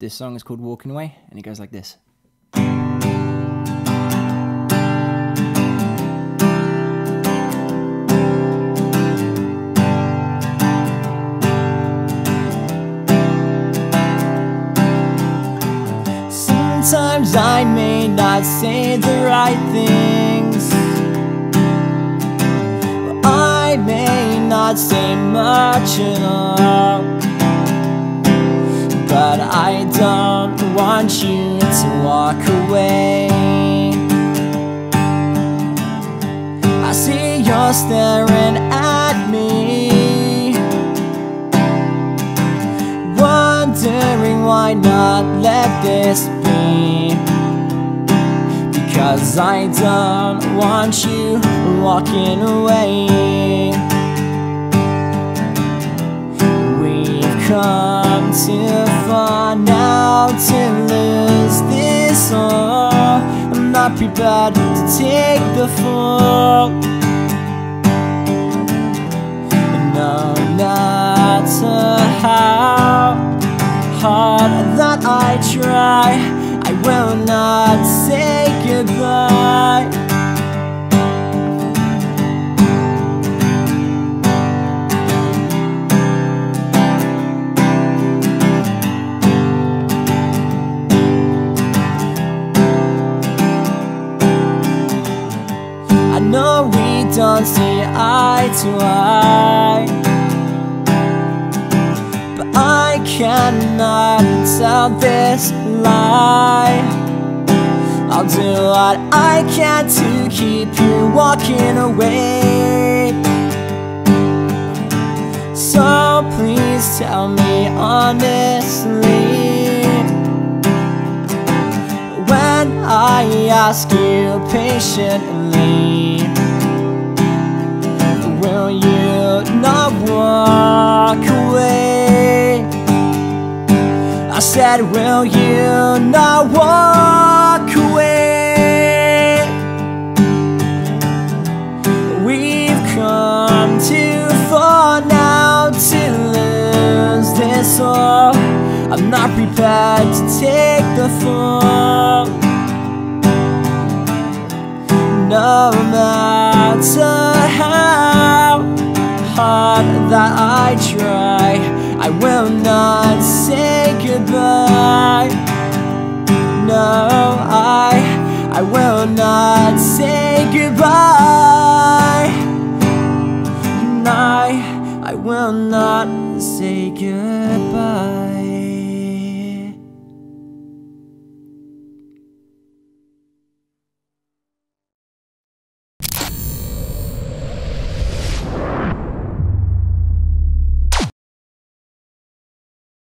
This song is called Walking Away, and it goes like this. Sometimes I may not say the right things, I may not say much at all, but I don't want you to walk away. I see you're staring at me, wondering why not let this be. Because I don't want you walking away. We've come too far now to lose this all. I'm not prepared to take the fall. No matter how hard that I try, I will not say goodbye. I know we don't see eye to eye, but I cannot tell this lie. I'll do what I can to keep you walking away. So please tell me honestly, when I ask you patiently, will you not walk away? I said, will you not walk away? We've come too far now to lose this all. I'm not prepared to take the fall. No matter how hard that I try, I will not say goodbye. No, I will not say goodbye. I will not say goodbye.